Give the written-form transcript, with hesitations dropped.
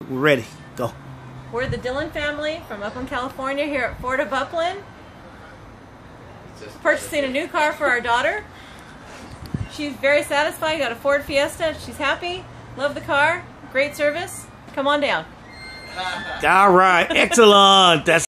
We're ready. Go. We're the Dillon family from Upland, California, here at Ford of Upland. Purchasing a new car for our daughter. She's very satisfied. Got a Ford Fiesta. She's happy. Love the car. Great service. Come on down. All right. Excellent. That's